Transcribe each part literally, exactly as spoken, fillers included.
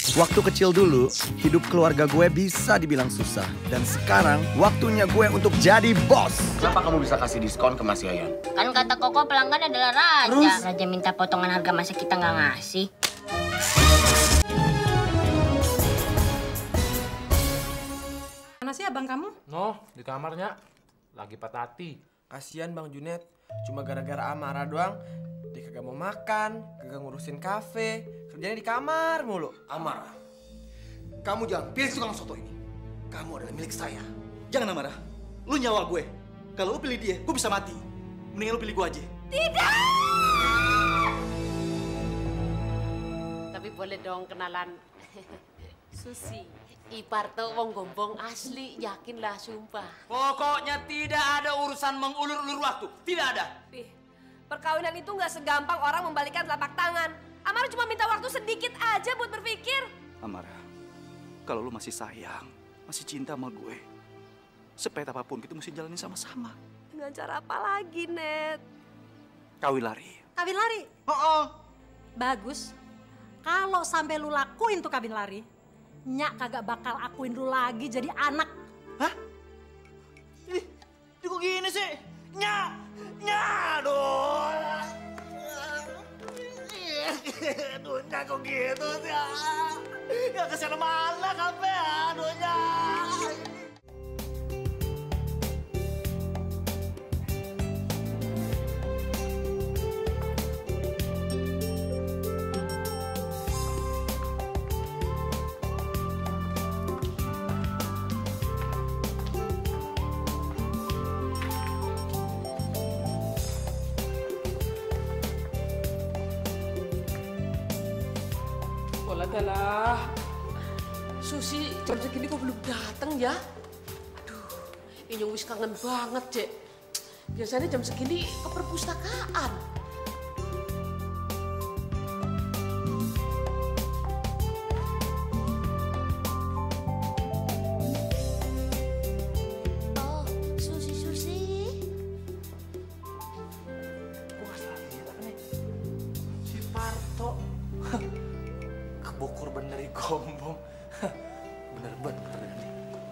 Waktu kecil dulu, hidup keluarga gue bisa dibilang susah. Dan sekarang, waktunya gue untuk jadi bos. Kenapa kamu bisa kasih diskon ke Mas Yayan? Kan kata Koko pelanggan adalah raja. Terus? Raja minta potongan harga masa kita nggak ngasih. Mana sih abang kamu? No, di kamarnya. Lagi patah hati. Kasian Bang Junet, cuma gara-gara amarah doang. Dia kagak mau makan, kagak ngurusin kafe, kerjanya di kamar mulu. Amarah, kamu jangan pilih tukang soto ini. Kamu adalah milik saya. Jangan amarah, lu nyawa gue. Kalau lu pilih dia, gue bisa mati. Mendingan lu pilih gue aja. Tidak! Tapi boleh dong kenalan. Susi, Iparto wong gombong asli, yakinlah sumpah. Pokoknya tidak ada urusan mengulur-ulur waktu. Tidak ada. Pih, perkawinan itu nggak segampang orang membalikan telapak tangan. Amara cuma minta waktu sedikit aja buat berpikir. Amarah, kalau lu masih sayang, masih cinta sama gue, sepet apapun kita mesti jalanin sama-sama. Dengan cara apa lagi, Net? Kawin lari. Kawin lari? Oh, oh. Bagus. Kalau sampai lu lakuin tuh kawin lari, Nyak kagak bakal akuin lu lagi jadi anak. Hah? Ih, kok gini sih? Nyak! Nyak! Aduh! Aduh, Nyak kok gitu sih? Gak kesana mana kafe, aduh Nyak! Walah, Susi jam segini kok belum datang ya? Aduh, Inyong wis kangen banget, Dek. Biasanya jam segini ke perpustakaan. Oh, Susi, Susi. Gua salah lihat nih. Si Parto. Kebukur bener di gombong. Bener-bener nih.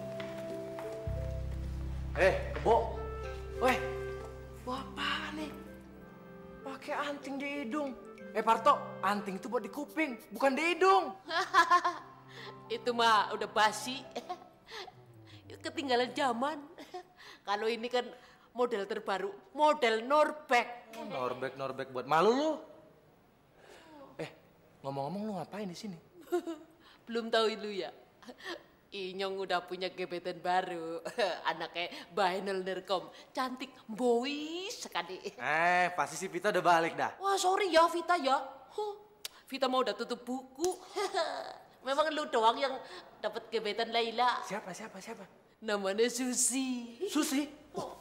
Eh, Kebo. Weh, buat apaan nih? Pakai anting di hidung. Eh, Parto, anting itu buat di kuping, bukan di hidung. Itu mah udah basi. Ketinggalan zaman. Kalau ini kan model terbaru, model Norbeck. Norbek, Norbek buat malu lu. Eh, ngomong-ngomong lu ngapain di sini? Belum tahu lu ya. Inyong udah punya gebetan baru. Anaknya Bainal Nerkom. Cantik, boy sekali. Eh, pasti si Vita udah balik dah. Wah, sorry ya Vita ya. Huh, Vita mau udah tutup buku. Memang lu doang yang dapat gebetan Laila. Siapa, siapa, siapa? Namanya Susi. Susi? Oh.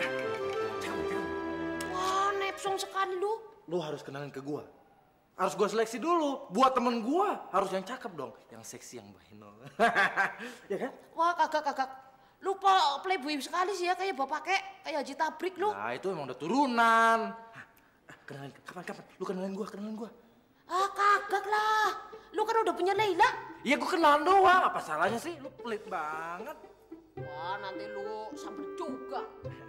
Wah, nepsong sekali lu. Lu harus kenalin ke gua. Harus gua seleksi dulu. Buat temen gua harus yang cakep dong. Yang seksi, yang bahinol. Ya kan? Wah, kagak-kagak. Lupa playboy sekali sih ya, kayak bapak kek. Kayak Haji Tabrik lu. Nah, itu emang udah turunan. Ah, kenalin, kapan-kapan? Lu kenalin gua, kenalin gua. Ah, kagak lah. Lu kan udah punya Laila. Iya, gua kenalan doang. Apa salahnya sih? Lu pelit banget. Wah, nanti lu sambil juga.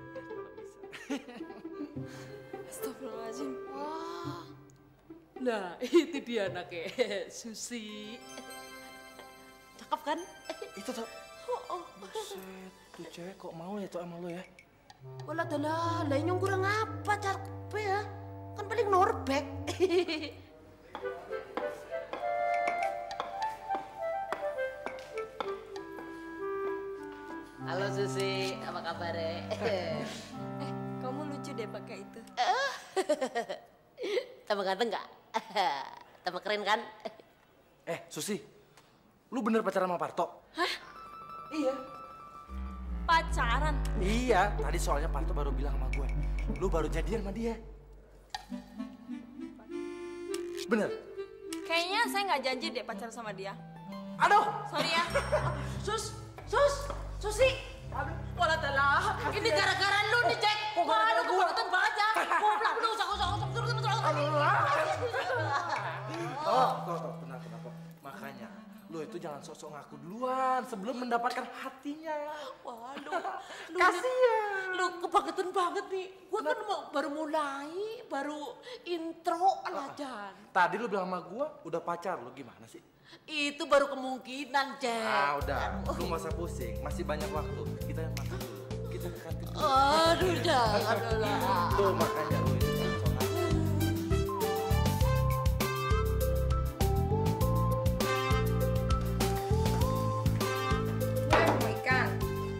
Astagfirullahaladzim. Wah. Nah, itu dia anaknya, Susi. Cakep kan? Itu tuh. Oh, oh. Buset, tuh cewek kok mau ya tuh sama lu ya? Walah dalah, lainnya kurang apa cakep ya? Kan paling Norbeck. Halo Susi, apa kabarnya? Eh, kamu lucu deh pakai itu. Tambah ganteng nggak? Tambah keren kan? Eh, Susi, lu bener pacaran sama Parto? Hah? Iya. Pacaran? Iya, tadi soalnya Parto baru bilang sama gue, lu baru jadian sama dia. Bener? Kayaknya saya nggak janji deh pacaran sama dia. Aduh! Sorry ya. Sus, Sus, Susi. Aduh, walah dalah. Ini gara-gara lu nih, Jack. Wah, lu kebangetan banget ya. Goblok lu, usah, usah, usah, turun, turun, turun. Oh, tuh, tuh, tenang, tenang kok. Makanya Lo itu jangan sok-sok ngaku duluan sebelum mendapatkan hatinya. Waduh, lu Kasian. Lu kebangetan banget nih. Gua kan mau, baru mulai, baru intro aja. Tadi lu bilang sama gua udah pacar lo, gimana sih? Itu baru kemungkinan, Cek. Ah udah, lu gak usah pusing, masih banyak waktu. Kita yang makan dulu, kita ke kantin dulu. Aduh, jangan lah. Tuh makanya lu itu jangan sok ngaku. Mau ikan.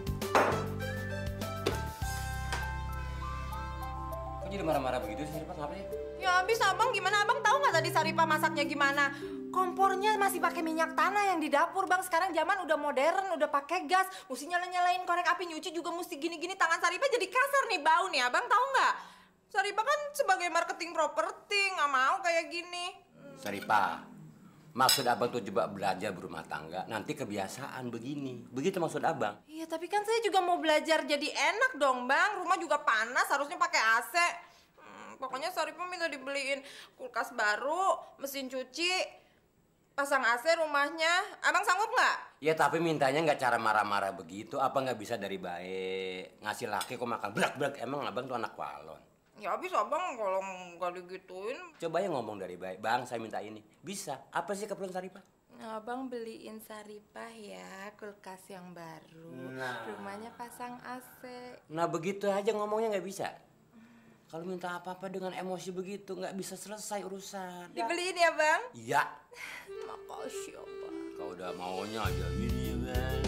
Kok jadi marah-marah begitu sih, Saripah? Ngapain? Ya habis abang gimana? Abang tahu nggak tadi Saripah masaknya gimana? Kompornya masih pakai minyak tanah yang di dapur bang. Sekarang zaman udah modern, udah pakai gas. Mesti nyala-nyalain korek api, nyuci juga mesti gini-gini. Tangan Saripah jadi kasar nih, bau nih. Abang tahu nggak? Saripah kan sebagai marketing properti nggak mau kayak gini. Saripah, maksud abang tuh coba belajar berumah tangga. Nanti kebiasaan begini. Begitu maksud abang. Iya tapi kan saya juga mau belajar jadi enak dong bang. Rumah juga panas, harusnya pakai A C. Hmm, pokoknya Saripah minta dibeliin kulkas baru, mesin cuci. Pasang A C rumahnya, abang sanggup nggak? Ya tapi mintanya nggak cara marah-marah begitu. Apa nggak bisa dari baik? Ngasih laki kok makan berak-berak. Emang abang tuh anak walon. Ya habis abang kalau nggak digituin. Coba ya ngomong dari baik. Bang saya minta ini. Bisa. Apa sih keperluan Saripah? Abang beliin Saripah ya kulkas yang baru. Nah. Rumahnya pasang A C. Nah begitu aja ngomongnya nggak bisa. Kalau minta apa-apa dengan emosi begitu nggak bisa selesai urusan. Dibeliin ya bang? Iya. Makasih ya bang. Kau udah maunya aja gini ya bang.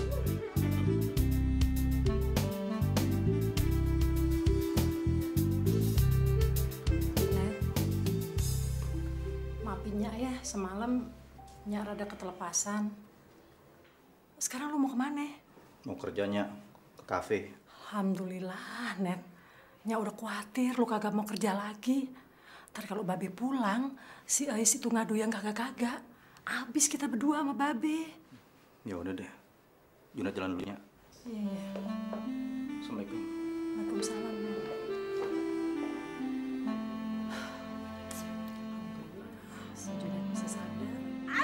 Net, maafin Nyak ya, semalam Nyak rada ketelepasan. Sekarang lu mau kemana? Mau kerjanya ke kafe. Alhamdulillah, Net. Nyak udah khawatir lu kagak mau kerja lagi. Ntar kalau Babe pulang, si Ais itu ngadu yang kagak-kagak. Abis kita berdua sama Babe. Ya udah deh. Junat jalan dulu, Nya. Iya. Assalamualaikum. Waalaikumsalam, Net. Si Junat bisa sadar.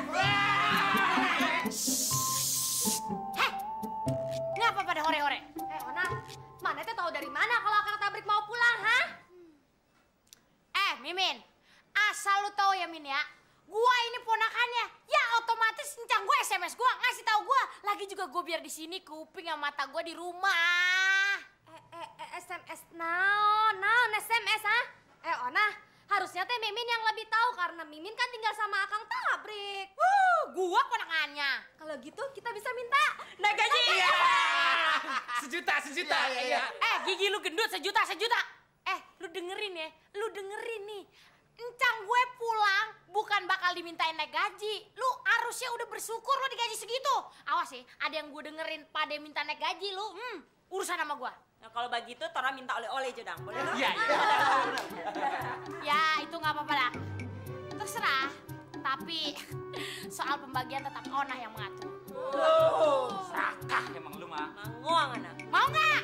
Heh, ngapa pada hore-hore? Eh Ona, mana teh tahu dari mana kalau akang tabrik mau pulang, ha? Eh, Mimin, asal lu tahu ya, Min ya. Gua ini ponakannya, ya otomatis encang gue S M S gua ngasih tahu gua. Lagi juga gue biar di sini kuping sama mata gua di rumah. Eh, eh, eh, S M S naon, naon S M S, ha? Eh Ona, harusnya teh Mimin yang lebih tahu karena Mimin kan tinggal sama akang tabrik. Wuh, gua ponakannya. Kalau gitu kita bisa minta naik gaji. Iya. Sejuta, sejuta. Iya, iya. Eh, gigi lu gendut sejuta sejuta. Eh, lu dengerin ya, lu dengerin nih. Encang gue pulang bukan bakal dimintain naik gaji. Lu harusnya udah bersyukur lu digaji segitu. Awas sih, ada yang gue dengerin pada minta naik gaji lu. Hmm, urusan sama gue. Nah, kalau begitu Tora minta oleh-oleh Jedang, boleh dong? Iya, iya. Ya, itu nggak apa-apa lah. Terserah. Tapi soal pembagian tetap Ona yang mengatur. Oh, serakah emang lu mah. Ngoang anak. Mau nggak?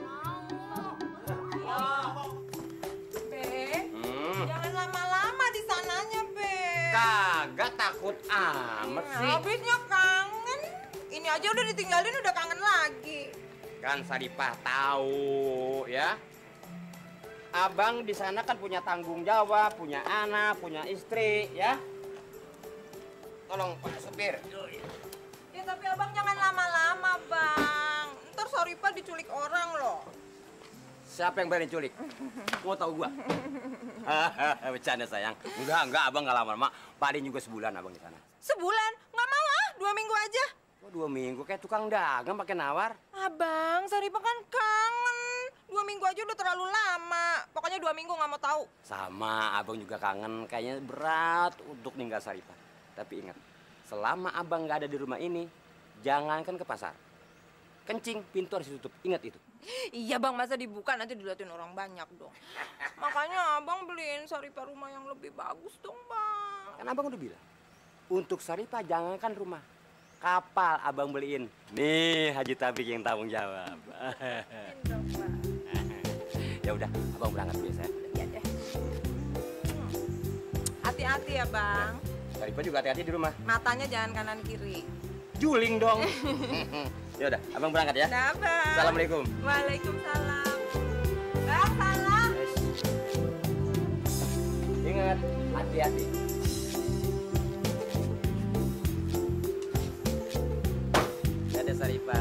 Be, Hmm. jangan lama-lama di sananya, Be. Kagak takut amat sih. Habisnya kangen. Ini aja udah ditinggalin udah kangen lagi. Kan Saripah tahu ya. Abang di sana kan punya tanggung jawab, punya anak, punya istri ya. Tolong Pak Supir. Ya tapi abang jangan lama-lama, Bang. Ntar Saripah diculik orang loh. Siapa yang berani culik? Mau tahu gua? Bercanda sayang. Enggak, enggak, abang nggak lama-lama. Paling juga sebulan abang di sana. Sebulan? Nggak mau ah, dua minggu aja. Kok dua minggu kayak tukang dagang pakai nawar? Abang, Saripah kan kangen. Dua minggu aja udah terlalu lama. Pokoknya dua minggu nggak mau tahu. Sama, abang juga kangen. Kayaknya berat untuk ninggal Saripah. Tapi ingat, selama abang nggak ada di rumah ini, jangankan ke pasar. Kencing, pintu harus ditutup. Ingat itu. Iya bang, masa dibuka nanti diliatin orang banyak dong. Makanya abang beliin Saripah rumah yang lebih bagus dong bang. Kan abang udah bilang, untuk Saripah jangankan rumah, kapal abang beliin. Nih Haji Tabik yang tanggung jawab. Ya udah, abang berangkat dulu ya. Iya deh. Hati-hati ya bang. Saripa juga hati-hati di rumah. Matanya jangan kanan kiri. Juling dong. Ya udah, abang berangkat ya. Nah, Bang. Assalamualaikum. Waalaikumsalam. Bang, salam. Ingat, hati-hati. Dadah Saripa.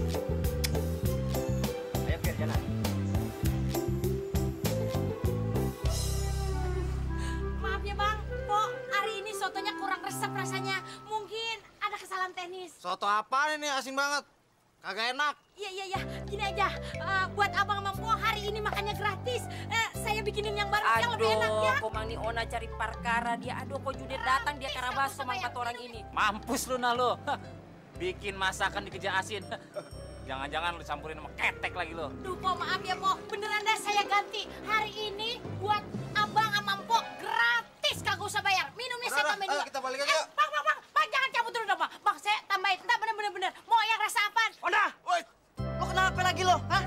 Ayo Fir, jalan. Maaf ya Bang, kok hari ini sotonya kurang resep rasanya. Mungkin ada kesalahan teknis. Soto apa ini asing banget? Kagak enak. Iya, iya, iya. Gini aja, eh, buat abang sama Mpok hari ini makannya gratis. Eh, saya bikinin yang baru yang lebih enak ya. Aduh, kok Mang Ona cari perkara dia. Aduh, kok Junet datang dia karabaso mang kata orang ini. Mampus lu nah lu. Bikin masakan dikejar asin. Jangan-jangan lu campurin sama ketek lagi lu. Duh, Pok, maaf ya, Pok. Beneran dah saya ganti. Hari ini buat abang sama Mpok gratis, kagak usah bayar. Minumnya saya tambahin dulu. Kita balik aja. Eh, bang, bang, bang, bang, jangan cabut dulu dong, Bang. Bang, saya tambahin. Entar bener-bener bener. Mau yang rasa apaan? Ona, woi, lo kenapa lagi lo? Hah?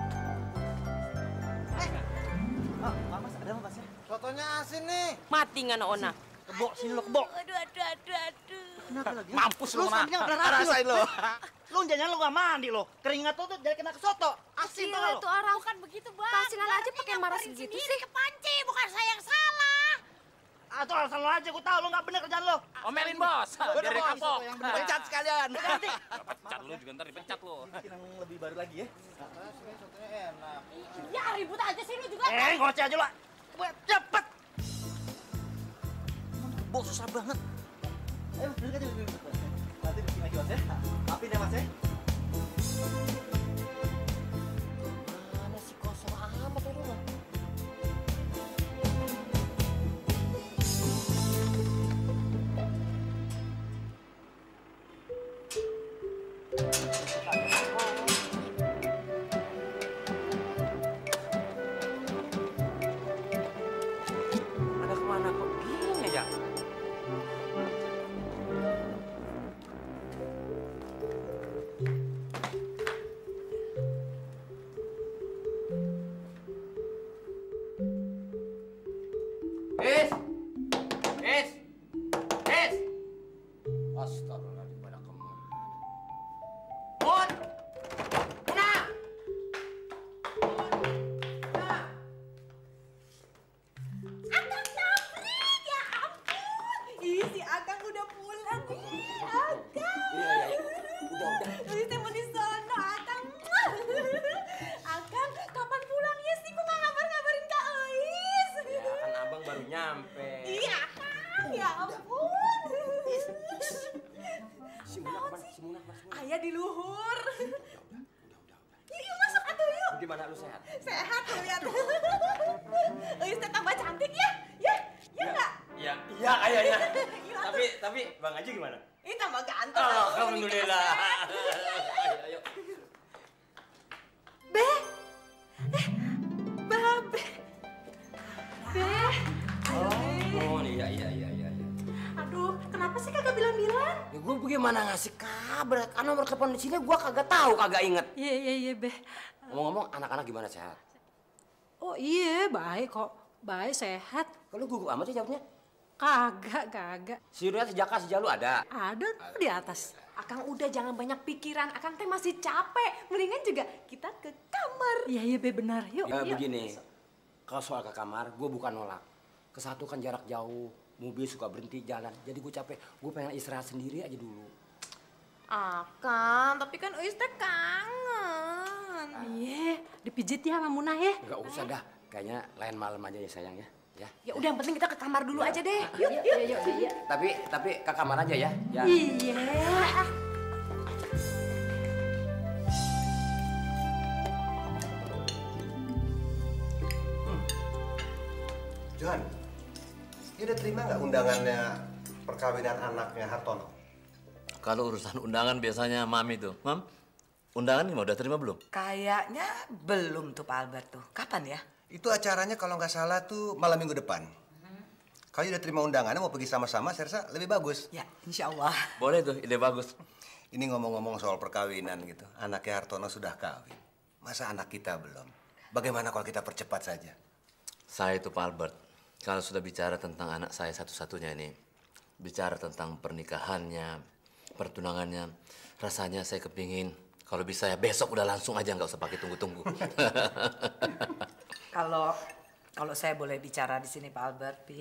Eh, oh, Mas, ada apa Mas? Sotonya asin nih. Mati ngana Ona. Kebo, sini lo kebo. Aduh, aduh, aduh, aduh. Kenapa lagi? Mampus lu, Lu Ona. sebenarnya udah rapi Rasain lo. lu. Lu jangan lo gak mandi lo. Keringat lo tuh jadi kena ke soto. Asin Gila tuh lo. tuh orang. Bukan begitu, Bang. Kasihan aja Dia pakai marah nyamperin segitu sendiri sih. kepancing, bukan saya yang salah. Ah, tuh alasan lo aja, gue tau lo gak bener kerjaan lo. Omelin bos. Udah, Biar Bos. kapok. Yang bener. Pecat sekalian. Ganti. Pecat lu juga ntar dipecat lu. Bikin yang lebih baru lagi ya. Sotonya enak. Ya ribut aja sih lu juga. Eh, ngoceh aja lo. Cepet. Bos, susah banget. Ayo, duduk aja, duduk, duduk. Nanti bikin lagi, Mas ya. Maafin ya, Mas ya. Mana sih kosong amat ya rumah. Ada kemana kok gini ya? Is! Is! Is! Astagfirullahaladzim, pada kemana? Bun! Buna! Akang Sapri, ya ampun. Ih, si Akang udah pulang. Ih, Akang. Iya, iya, iya. Udah, udah. Ih, saya mau di sono, Akang. Akang, kapan pulangnya sih? Kok nggak ngabar-ngabarin Kak Ois? Ya kan abang baru nyampe. Iya, Akang. Ya ampun. Si Muna kemana? Si Muna kemana? Si Muna. Ayah di luhur. Ya udah, udah, udah, udah. Yuk, yuk, masuk atuh yuk. Gimana lu sehat? Sehat tuh lihat. Ois teh tambah cantik ya? Ya, ya nggak? Iya, iya kayaknya. Iya, Tapi, tapi Bang Haji gimana? Ih, tambah ganteng. Alhamdulillah. Ayo, ayo. Be, eh, Babe, Be, Oh, iya, iya, iya, iya. iya. aduh, kenapa sih kagak bilang-bilang? Ya gue bagaimana ngasih kabar? Kan nomor telepon di sini gue kagak tahu, kagak inget. Iya, iya, iya, Be. Ngomong-ngomong, anak-anak gimana sehat? Oh iya, baik kok. Baik, sehat. Kalau gugup amat sih jawabnya. Kagak, kagak. Si Ria sejaka sejak lu ada. Ada tuh di atas. Akang udah jangan banyak pikiran. Akang teh masih capek. Mendingan juga kita ke kamar. Iya, iya, Be, benar. Yuk, Ya yuk. begini, kalau soal ke kamar, gue bukan nolak. Kesatu kan jarak jauh, mobil suka berhenti jalan. Jadi gue capek, gue pengen istirahat sendiri aja dulu. Akang, tapi kan Uis teh kangen. Iya, dipijit ya sama Munah ya. Enggak usah dah, kayaknya lain malam aja ya sayang ya. Ya. Ya udah, yang penting kita ke kamar dulu aja deh. Yuk, Yuk, yuk. yuk, yuk, yuk. Tapi tapi ke kamar aja ya. Ya. Iya. Johan, dia udah terima nggak undangannya perkawinan anaknya Hartono? Kalau urusan undangan biasanya Mami tuh. Mam, undangan gimana? Udah terima belum? Kayaknya belum tuh Pak Albert tuh. Kapan ya? Itu acaranya kalau nggak salah tuh malam minggu depan. Kalau udah terima undangannya mau pergi sama-sama, saya rasa lebih bagus. Ya, insya Allah. Boleh tuh, ide bagus. Ini ngomong-ngomong soal perkawinan gitu. Anaknya Hartono sudah kawin. Masa anak kita belum? Bagaimana kalau kita percepat saja? Saya itu Pak Albert. Kalau sudah bicara tentang anak saya satu-satunya ini, bicara tentang pernikahannya, pertunangannya. Rasanya saya kepingin kalau bisa ya besok udah langsung aja, nggak usah pakai tunggu-tunggu. Kalau kalau saya boleh bicara di sini Pak Albert, Pi,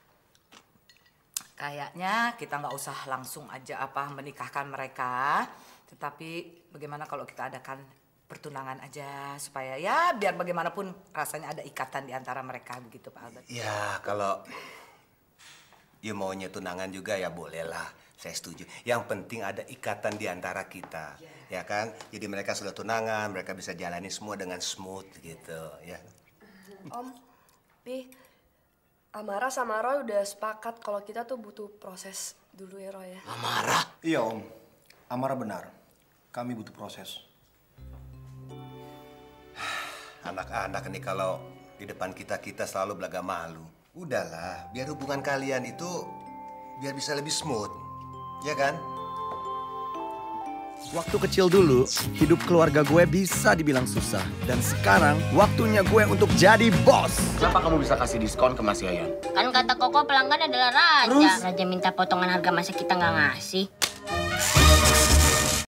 kayaknya kita nggak usah langsung aja apa menikahkan mereka, tetapi bagaimana kalau kita adakan pertunangan aja supaya ya biar bagaimanapun rasanya ada ikatan di antara mereka, begitu Pak Albert. Ya kalau you maunya tunangan juga ya bolehlah, saya setuju. Yang penting ada ikatan di antara kita, yeah. Ya kan? Jadi mereka sudah tunangan, mereka bisa jalani semua dengan smooth gitu, ya. Om, Pi, Amara sama Roy udah sepakat kalau kita tuh butuh proses dulu ya, Roy ya. Amara? Iya Om, Amara benar. Kami butuh proses. Anak-anak nih kalau di depan kita-kita selalu belaga malu. Udahlah, biar hubungan kalian itu biar bisa lebih smooth, ya kan? Waktu kecil dulu, hidup keluarga gue bisa dibilang susah. Dan sekarang, waktunya gue untuk jadi bos. Kenapa kamu bisa kasih diskon ke Mas Yayan? Kan kata Koko pelanggan adalah raja. Terus? Raja minta potongan harga masa kita nggak ngasih.